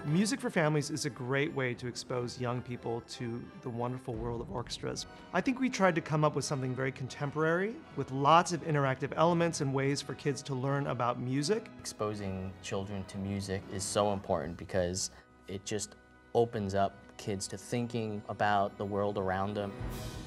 Music for Families is a great way to expose young people to the wonderful world of orchestras. I think we tried to come up with something very contemporary with lots of interactive elements and ways for kids to learn about music. Exposing children to music is so important because it just opens up kids to thinking about the world around them.